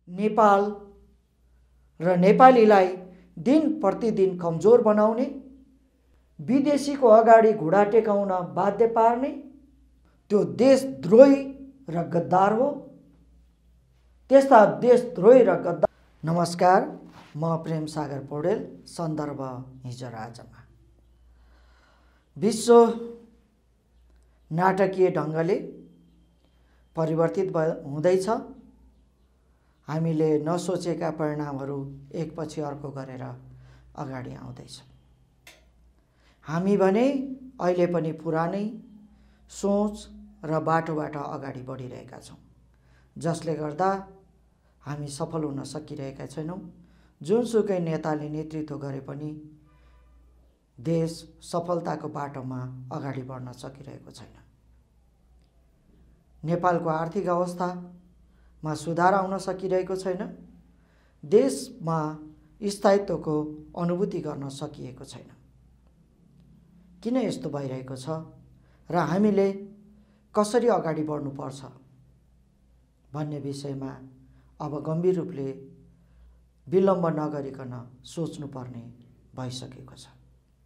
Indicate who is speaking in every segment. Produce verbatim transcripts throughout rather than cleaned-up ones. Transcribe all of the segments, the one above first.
Speaker 1: नेपाल र नेपालीलाई दिन प्रतिदिन कमजोर बनाउने, विदेशीको अगाडि घुँडा टेकाउन बाध्य पार्ने त्यो देशद्रोही र गद्दार हो। त्यस्ता देशद्रोही र गद्दार। नमस्कार, म प्रेम सागर पौडेल। सन्दर्भ हिजो र आजमा। विश्व नाटकीय ढङ्गले परिवर्तित हुँदैछ। हामीले नसोचेका परिणामहरू एकपछि अर्को गरेर अगाडि आउँदैछ। हामी भने अहिले पनि पुरानै सोच र बाटोबाट अगाडि बढिरहेका छौँ, जसले गर्दा हामी सफल हुन सकिरहेका छैनौँ। जुनसुकै नेताले नेतृत्व गरे पनि देश सफलताको बाटोमा अगाडि बढ्न सकिरहेको छैन। नेपालको आर्थिक अवस्थामा सुधार आउन सकिरहेको छैन। देशमा स्थायित्वको अनुभूति गर्न सकिएको छैन। किन यस्तो भइरहेको छ र हामीले कसरी अगाडि बढ्नुपर्छ भन्ने विषयमा अब गम्भीर रूपले विलम्ब नगरिकन सोच्नुपर्ने भइसकेको छ।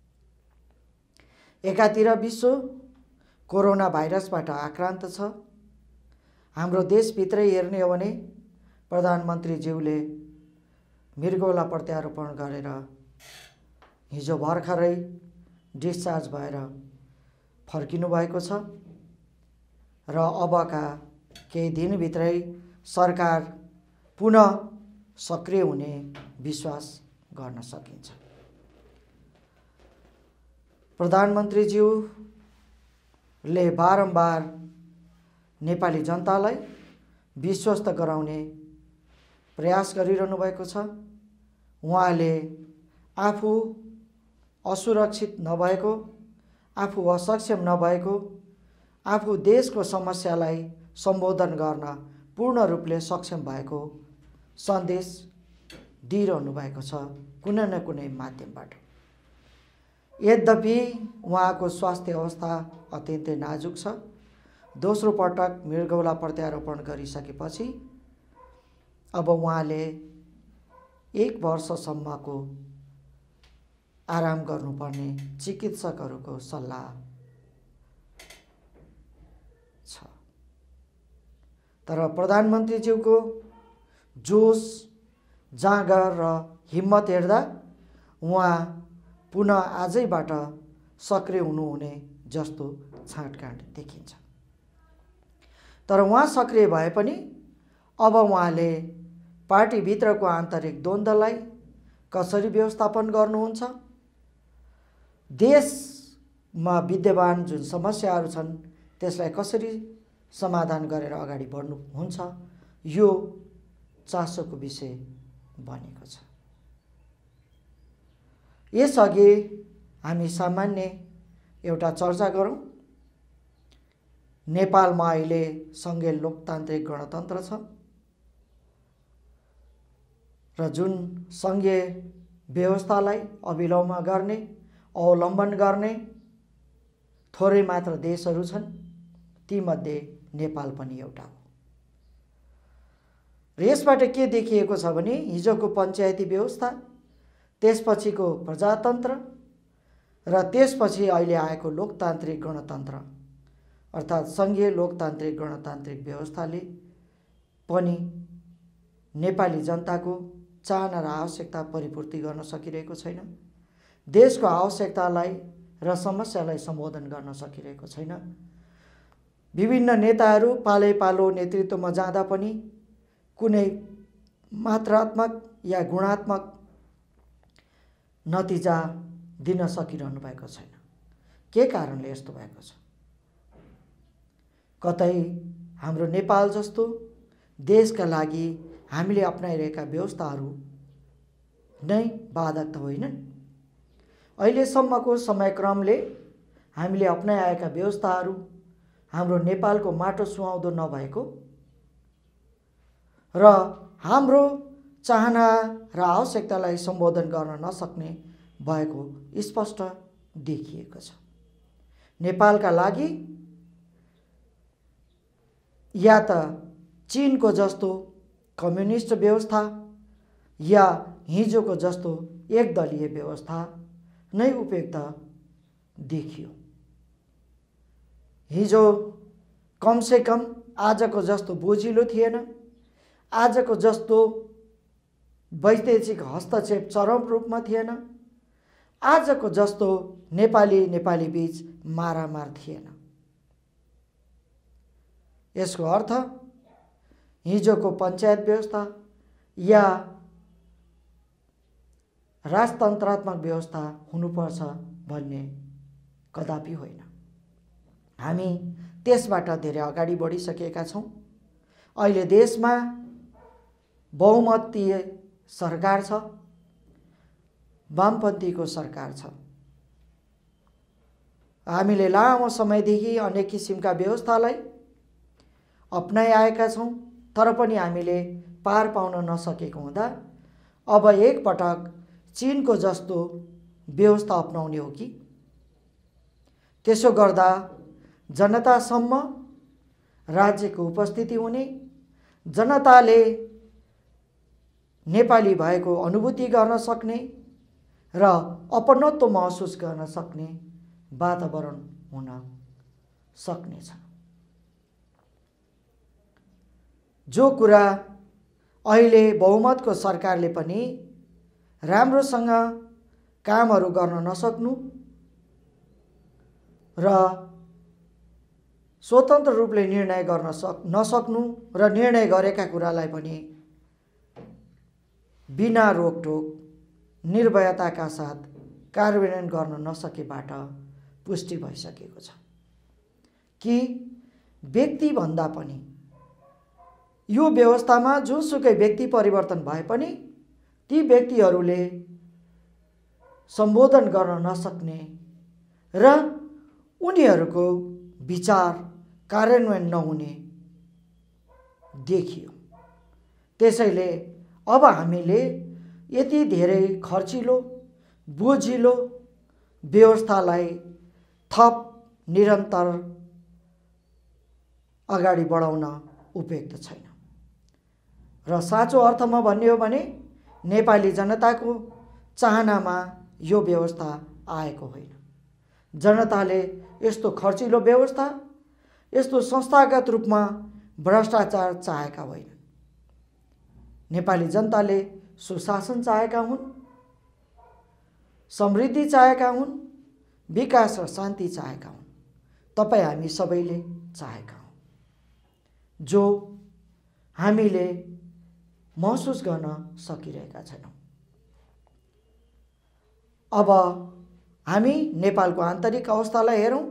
Speaker 1: एकातिर विश्व कोरोना भाइरसबाट आक्रान्त छ। हाम्रो देशभित्रै हेर्ने हो भने प्रधानमन्त्रीज्यूले मृगौला प्रत्यारोपण गरेर हिजो भर्खरै डिस्चार्ज भएर फर्किनु भएको छ र अबका केही दिनभित्रै सरकार पुनः सक्रिय हुने विश्वास गर्न सकिन्छ। प्रधानमन्त्रीज्यूले बारम्बार नेपाली जनतालाई विश्वस्त गराउने प्रयास गरिरहनु भएको छ। उहाँले आफू असुरक्षित नभएको, आफू असक्षम नभएको, आफू देशको समस्यालाई सम्बोधन गर्न पूर्ण रूपले सक्षम भएको सन्देश दिइरहनु भएको छ कुनै न कुनै माध्यमबाट। यद्यपि उहाँको स्वास्थ्य अवस्था अत्यन्तै नाजुक छ। दोस्रो पटक मृगौला प्रत्यारोपण गरिसकेपछि अब उहाँले एक वर्षसम्मको आराम गर्नुपर्ने चिकित्सकहरूको सल्लाह छ। तर प्रधानमन्त्रीज्यूको जोस, जाँगर र हिम्मत हेर्दा उहाँ पुनः आजैबाट सक्रिय हुनुहुने जस्तो छाँटकाँट देखिन्छ। तर उहाँ सक्रिय भए पनि अब उहाँले पार्टीभित्रको आन्तरिक द्वन्द्वलाई कसरी व्यवस्थापन गर्नुहुन्छ, देशमा विद्यमान जुन समस्याहरू छन् त्यसलाई कसरी समाधान गरेर अगाडि बढ्नुहुन्छ, यो चासोको विषय बनेको छ। यसअघि हामी सामान्य एउटा चर्चा गरौँ। नेपालमा अहिले सङ्घीय लोकतान्त्रिक गणतन्त्र छ र जुन सङ्घीय व्यवस्थालाई अविलम्ब गर्ने, अवलम्बन गर्ने थोरै मात्र देशहरू छन्। तीमध्ये नेपाल पनि एउटा हो। र यसबाट के देखिएको छ भने हिजोको पञ्चायती व्यवस्था, त्यसपछिको प्रजातन्त्र र त्यसपछि अहिले आएको लोकतान्त्रिक गणतन्त्र अर्थात् सङ्घीय लोकतान्त्रिक गणतान्त्रिक व्यवस्थाले पनि नेपाली जनताको चाहना र आवश्यकता परिपूर्ति गर्न सकिरहेको छैन। देशको आवश्यकतालाई र समस्यालाई सम्बोधन गर्न सकिरहेको छैन। विभिन्न नेताहरू पालै पालो नेतृत्वमा जाँदा पनि कुनै मात्रात्मक या गुणात्मक नतिजा दिन सकिरहनु भएको छैन। के कारणले यस्तो भएको छ? कतै हाम्रो नेपाल जस्तो देशका लागि हामीले अपनाइरहेका व्यवस्थाहरू नै बाधक त होइनन्। अहिलेसम्मको समयक्रमले हामीले अपनाएका व्यवस्थाहरू हाम्रो नेपालको माटो सुहाउँदो नभएको र हाम्रो चाहना र आवश्यकतालाई सम्बोधन गर्न नसक्ने भएको स्पष्ट देखिएको छ। नेपालका लागि या त चीनको जस्तो कम्युनिस्ट व्यवस्था या हिजोको जस्तो एकदलीय व्यवस्था नै उपयुक्त देखियो। हिजो कमसे कम आजको जस्तो बोझिलो थिएन, आजको जस्तो वैदेशिक हस्तक्षेप चरम रूपमा थिएन, आजको जस्तो नेपाली नेपाली बीच मारामार थिएन। यसको अर्थ हिजोको पञ्चायत व्यवस्था या राजतन्त्रात्मक व्यवस्था हुनुपर्छ भन्ने कदापि होइन। हामी त्यसबाट धेरै अगाडि बढिसकेका छौँ। अहिले देशमा बहुमतीय सरकार छ, वामपन्थीको सरकार छ। हामीले लामो समयदेखि अनेक किसिमका व्यवस्थालाई अपनाइ आएका छौँ, तर पनि हामीले पार पाउन नसकेको हुँदा अब एकपटक चीनको जस्तो व्यवस्था अपनाउने हो कि? त्यसो गर्दा जनतासम्म राज्यको उपस्थिति हुने, जनताले नेपाली भएको अनुभूति गर्न सक्ने र अपनत्व महसुस गर्न सक्ने वातावरण हुन सक्नेछ। जो कुरा अहिले बहुमतको सरकारले पनि राम्रोसँग कामहरू गर्न नसक्नु र स्वतन्त्र रूपले निर्णय गर्न सक नसक्नु र निर्णय गरेका कुरालाई पनि बिना रोकटोक निर्भयताका साथ कार्यान्वयन गर्न नसकेबाट पुष्टि भइसकेको छ कि व्यक्ति भन्दा पनि यो व्यवस्थामा जुनसुकै व्यक्ति परिवर्तन भए पनि ती व्यक्तिहरूले सम्बोधन गर्न नसक्ने र उनीहरूको विचार कार्यान्वयन नहुने देखियो। त्यसैले अब हामीले यति धेरै खर्चिलो बोझिलो व्यवस्थालाई थप निरन्तर अगाडि बढाउन उपयुक्त छैन। र साँचो अर्थमा भन्ने हो भने नेपाली जनताको चाहनामा यो व्यवस्था आएको होइन। जनताले यस्तो खर्चिलो व्यवस्था, यस्तो संस्थागत रूपमा भ्रष्टाचार चाहेका होइन। नेपाली जनताले सुशासन चाहेका हुन्, समृद्धि चाहेका हुन्, विकास र शान्ति चाहेका हुन्। तपाईँ हामी सबैले चाहेका हौँ, जो हामीले महसुस गर्न सकिरहेका छैनौँ। अब हामी नेपालको आन्तरिक अवस्थालाई हेरौँ।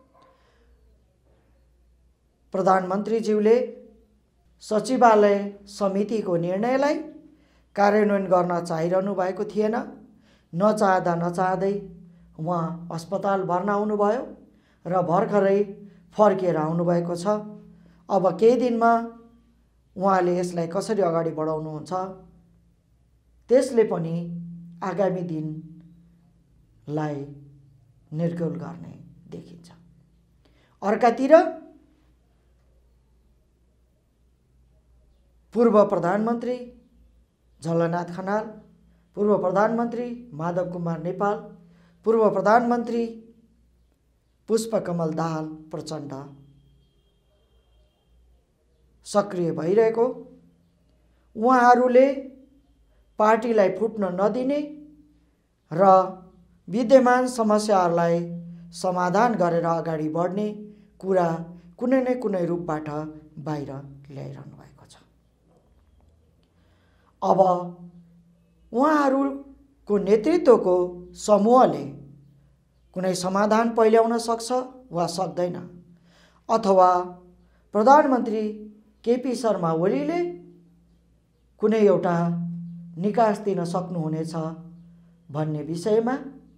Speaker 1: प्रधानमन्त्रीज्यूले सचिवालय समितिको निर्णयलाई कार्यान्वयन गर्न चाहिरहनु भएको थिएन। नचाहँदा नचाहँदै उहाँ अस्पताल भर्ना हुनुभयो र भर्खरै फर्केर आउनुभएको छ। अब केही दिनमा उहाँले यसलाई कसरी अगाडि बढाउनुहुन्छ त्यसले पनि आगामी दिनलाई निर्गोल गर्ने देखिन्छ। अर्कातिर पूर्व प्रधानमन्त्री झलनाथ खनाल, पूर्व प्रधानमन्त्री माधव कुमार नेपाल, पूर्व प्रधानमन्त्री पुष्पकमल दाहाल प्रचण्ड सक्रिय भइरहेको, उहाँहरूले पार्टीलाई फुट्न नदिने र विद्यमान समस्याहरूलाई समाधान गरेर अगाडि बढ्ने कुरा कुनै न कुनै रूपबाट बाहिर ल्याइरहनु भएको छ। अब उहाँहरूको नेतृत्वको समूहले कुनै समाधान पहिल्याउन सक्छ वा सक्दैन, अथवा प्रधानमन्त्री केपी शर्मा ओलीले कुनै एउटा निकास दिन सक्नुहुनेछ भन्ने विषयमा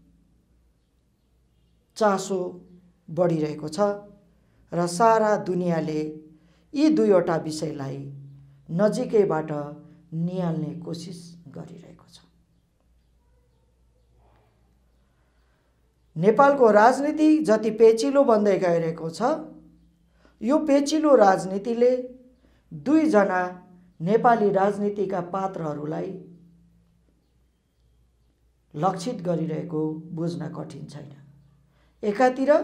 Speaker 1: चासो बढिरहेको छ र सारा दुनियाँले यी दुईवटा विषयलाई नजिकैबाट निहाल्ने कोसिस गरिरहेको छ। नेपालको राजनीति जति पेचिलो बन्दै गइरहेको छ, यो पेचिलो राजनीतिले दुईजना नेपाली राजनीतिका पात्रहरूलाई लक्षित गरिरहेको बुझ्न कठिन छैन। एकातिर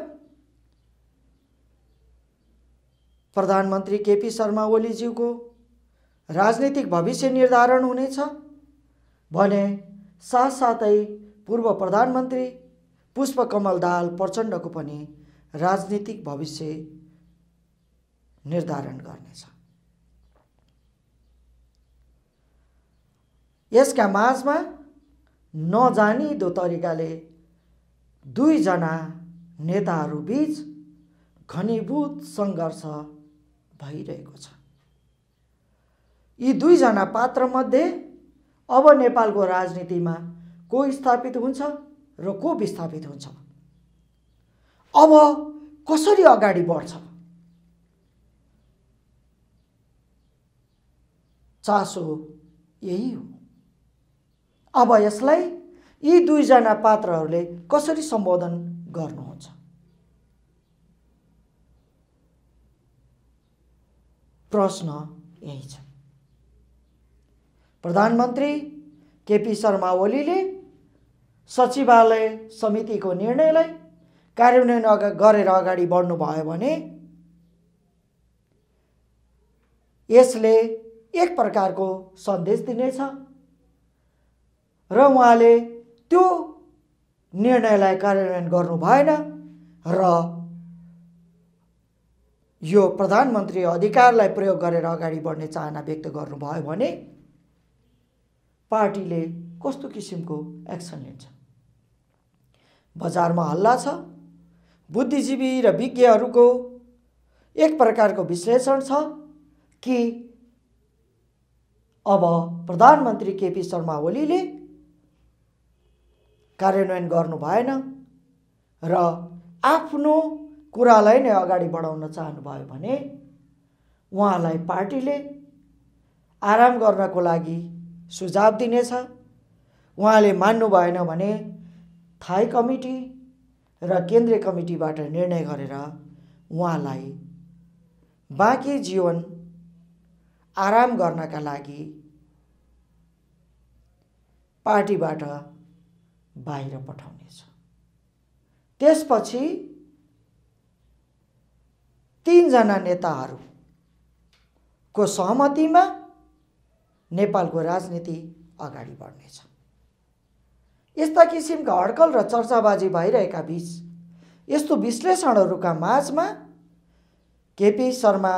Speaker 1: प्रधानमन्त्री केपी शर्मा ओलीज्यूको राजनीतिक भविष्य निर्धारण हुनेछ भने साथसाथै पूर्व प्रधानमन्त्री पुष्पकमल दाहाल प्रचण्डको पनि राजनीतिक भविष्य निर्धारण गर्नेछ। यसका माझमा नजानिदो तरिकाले दुईजना नेताहरू बीच घनीभूत सङ्घर्ष भइरहेको छ। यी दुईजना पात्रमध्ये अब नेपालको राजनीतिमा को स्थापित हुन्छ र को विस्थापित हुन्छ, अब कसरी अगाडि बढ्छ, चासो यही हो। अब यसलाई यी दुईजना पात्रहरूले कसरी सम्बोधन गर्नुहुन्छ। प्रश्न यही छ। प्रधानमन्त्री केपी शर्मा ओलीले सचिवालय समितिको निर्णयलाई कार्यान्वयन गरेर अगाडि बढ्नुभयो भने यसले एक प्रकारको सन्देश दिनेछ र उहाँले त्यो निर्णयलाई कार्यान्वयन गर्नु भएन र यो प्रधानमन्त्री अधिकारलाई प्रयोग गरेर अगाडि बढ्ने चाहना व्यक्त गर्नुभयो भने पार्टीले कस्तो किसिमको एक्सन लिन्छ। बजारमा हल्ला छ। बुद्धिजीवी र विज्ञहरूको एक प्रकारको विश्लेषण छ कि अब प्रधानमन्त्री केपी शर्मा ओलीले कार्यान्वयन गर्नु भएन र आफ्नो कुरालाई नै अगाडि बढाउन चाहनुभयो भने उहाँलाई पार्टीले आराम गर्नको लागि सुझाव दिनेछ। उहाँले मान्नु भएन भने थाई कमिटी र केन्द्रीय कमिटीबाट निर्णय गरेर उहाँलाई बाँकी जीवन आराम गर्नका लागि पार्टीबाट बाहिर पठाउनेछ। त्यसपछि तीनजना नेताहरूको सहमतिमा नेपालको राजनीति अगाडि बढ्नेछ। यस्ता किसिमका अड्कल र चर्चाबाजी भइरहेका बीच यस्तो विश्लेषणहरूका माझमा केपी शर्मा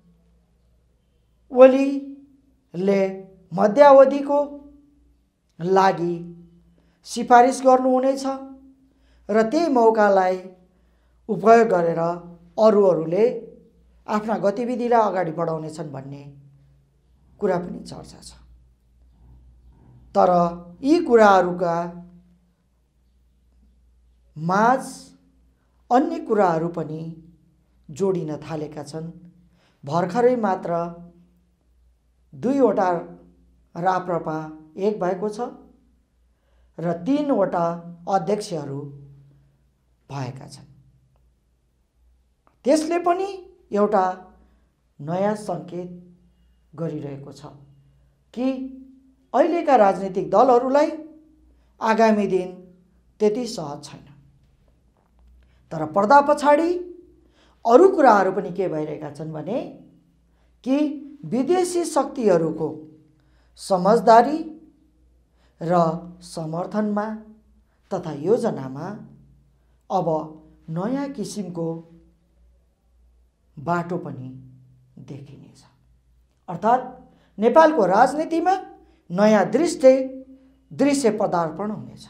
Speaker 1: ओलीले मध्यावधिको लागि सिफारिस गर्नुहुनेछ र त्यही मौकालाई उपयोग गरेर अरूहरूले आफ्ना गतिविधिलाई अगाडि बढाउनेछन् भन्ने कुरा पनि चर्चा छ। तर यी कुराहरूका माझ अन्य कुराहरू पनि जोडिन थालेका छन्। भर्खरै मात्र दुईवटा राप्रपा एक भएको छ र तीनवटा अध्यक्षहरू भएका छन्। त्यसले पनि एउटा नयाँ सङ्केत गरिरहेको छ कि अहिलेका राजनीतिक दलहरूलाई आगामी दिन त्यति सहज छैन। तर पर्दा पछाडि अरू कुराहरू पनि के भइरहेका छन् भने कि विदेशी शक्तिहरूको समझदारी र समर्थनमा तथा योजनामा अब नयाँ किसिमको बाटो पनि देखिनेछ। अर्थात् नेपालको राजनीतिमा नयाँ दृष्टि दृश्य पदार्पण हुनेछ।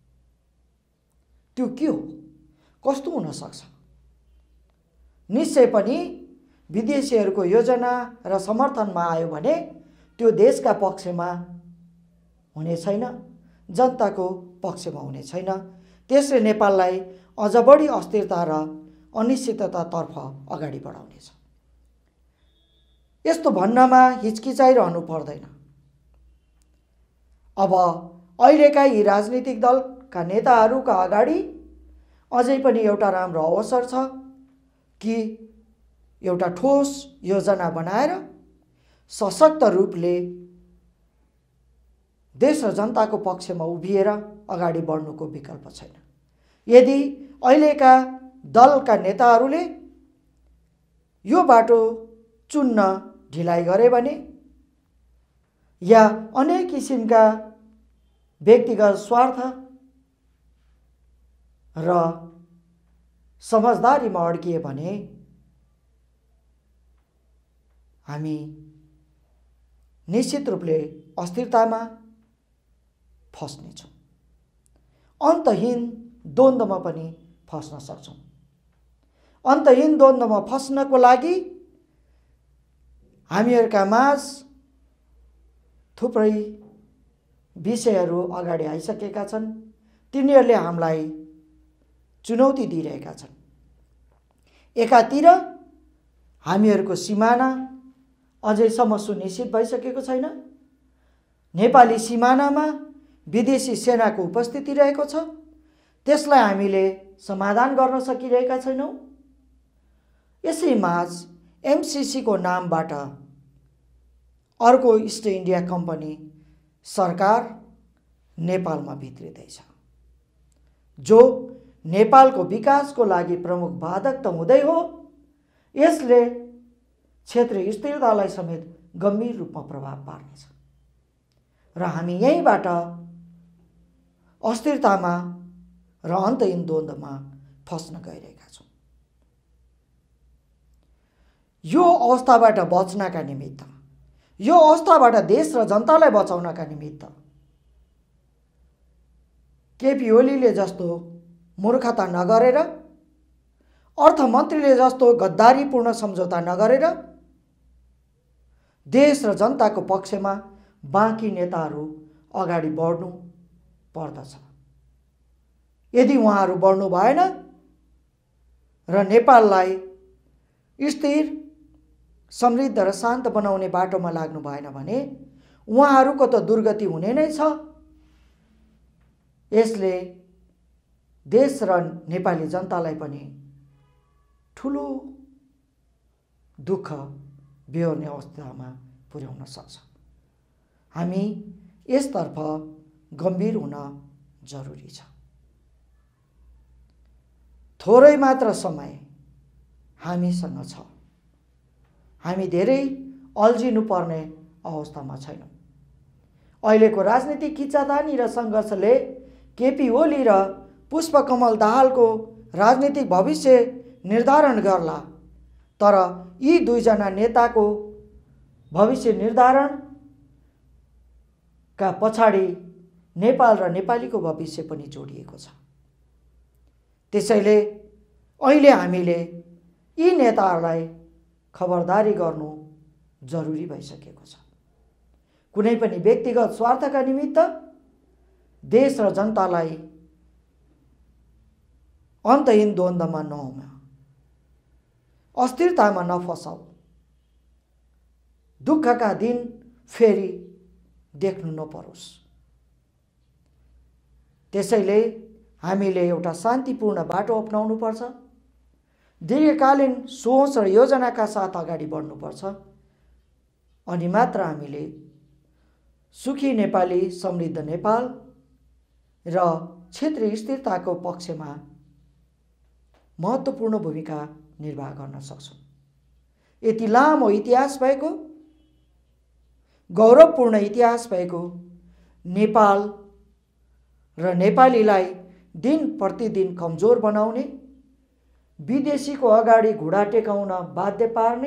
Speaker 1: त्यो के हो, कस्तो हुन सक्छ? निश्चय पनि विदेशीहरूको योजना र समर्थनमा आयो भने त्यो देशका पक्षमा हुने छैन, जनताको पक्षमा हुने छैन। त्यसले नेपाललाई अझ बढी अस्थिरता र अनिश्चिततातर्फ अगाडि बढाउनेछ। यस्तो भन्नमा हिचकिचाइरहनु पर्दैन। अब अहिलेका यी राजनीतिक दलका नेताहरूका अगाडि अझै पनि एउटा राम्रो अवसर छ कि एउटा ठोस योजना बनाएर सशक्त रूपले देश र जनताको पक्षमा उभिएर अगाडि बढ्नुको विकल्प छैन। यदि अहिलेका दलका नेताहरूले यो बाटो चुन्न ढिलाइ गरे भने या अनेक किसिमका व्यक्तिगत स्वार्थ र समझदारीमा अड्किए भने हामी निश्चित रूपले अस्थिरतामा फस्नेछौँ, अन्तहीन द्वन्द्वमा पनि फस्न सक्छौँ। अन्तहीन द्वन्द्वमा फस्नको लागि हामीहरूका माझ थुप्रै विषयहरू अगाडि आइसकेका छन्। तिनीहरूले हामीलाई चुनौती दिइरहेका छन्। एकातिर हामीहरूको सिमाना अझैसम्म सुनिश्चित भइसकेको छैन। नेपाली सिमानामा विदेशी सेनाको उपस्थिति रहेको छ, त्यसलाई हामीले समाधान गर्न सकिरहेका छैनौँ। यसैमाझ एमसीसी को नामबाट अर्को इस्ट इन्डिया कम्पनी सरकार नेपालमा भित्रिँदैछ, जो नेपालको विकासको लागि प्रमुख बाधक त हुँदै हो, यसले क्षेत्रीय स्थिरतालाई समेत गम्भीर रूपमा प्रभाव पार्नेछ र हामी यहीँबाट अस्थिरतामा र अन्तहीन द्वन्द्वमा फस्न गइरहेका छौँ। यो अवस्थाबाट बच्नका निमित्त, यो अवस्थाबाट देश र जनतालाई बचाउनका निमित्त केपी ओलीले जस्तो मूर्खता नगरेर, अर्थमन्त्रीले जस्तो गद्दारीपूर्ण सम्झौता नगरेर देश र जनताको पक्षमा बाँकी नेताहरू अगाडि बढ्नु पर्दछ। यदि उहाँहरू बढ्नु भएन र नेपाललाई स्थिर, समृद्ध र शान्त बनाउने बाटोमा लाग्नु भएन भने उहाँहरूको त दुर्गति हुने नै छ। यसले देश र नेपाली जनतालाई पनि ठुलो दुःख बेहोर्ने अवस्थामा पुर्याउन सक्छ। हामी यसतर्फ गम्भीर हुन जरुरी छ। थोरै मात्र समय हामीसँग छ। हामी धेरै अल्झिनु पर्ने अवस्थामा छैनौँ। अहिलेको राजनीतिक किच्चातानी र सङ्घर्षले केपी ओली र पुष्पकमल दाहालको राजनीतिक भविष्य निर्धारण गर्ला, तर यी दुईजना नेताको भविष्य निर्धारण का पछाडि नेपाल र नेपालीको भविष्य पनि जोडिएको छ। त्यसैले अहिले हामीले यी नेताहरूलाई खबरदारी गर्नु जरुरी भइसकेको छ। कुनै पनि व्यक्तिगत स्वार्थका निमित्त देश र जनतालाई अन्तहीन द्वन्द्वमा नहुन, अस्थिरतामा नफसाऊ। दुःखका दिन फेरि देख्नु नपरोस्। त्यसैले हामीले एउटा शान्तिपूर्ण बाटो अपनाउनु पर्छ। दीर्घकालीन सोच र योजनाका साथ अगाडि बढ्नुपर्छ। अनि मात्र हामीले सुखी नेपाली, समृद्ध नेपाल र क्षेत्रीय स्थिरताको पक्षमा महत्त्वपूर्ण भूमिका निर्वाह गर्न सक्छौँ। यति लामो इतिहास भएको, गौरवपूर्ण इतिहास भएको नेपाल र नेपालीलाई दिन प्रतिदिन कमजोर बनाउने, विदेशीको अगाडि घुँडा टेकाउन बाध्य पार्ने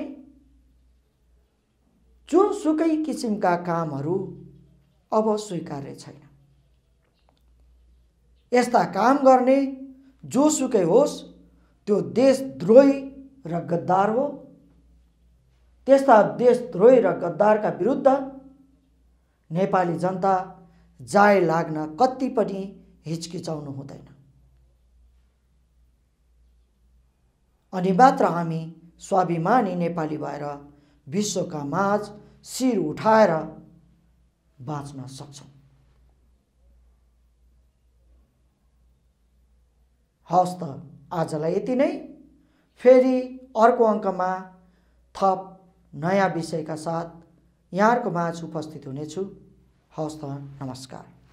Speaker 1: जुनसुकै किसिमका कामहरू अब स्वीकार्य छैन। यस्ता काम गर्ने जोसुकै होस् त्यो देशद्रोही र गद्दार हो। त्यस्ता देशद्रोही र गद्दारका विरुद्ध नेपाली जनता जाय लाग्न कति पनि हिचकिचाउनु हुँदैन। अनि मात्र हामी स्वाभिमानी नेपाली भएर विश्वका माझ शिर उठाएर बाँच्न सक्छौँ। हवस् त आजलाई यति नै। फेरि अर्को अङ्कमा थप नयाँ विषयका साथ यहाँहरूको माझ उपस्थित हुनेछु। हवस् त, नमस्कार।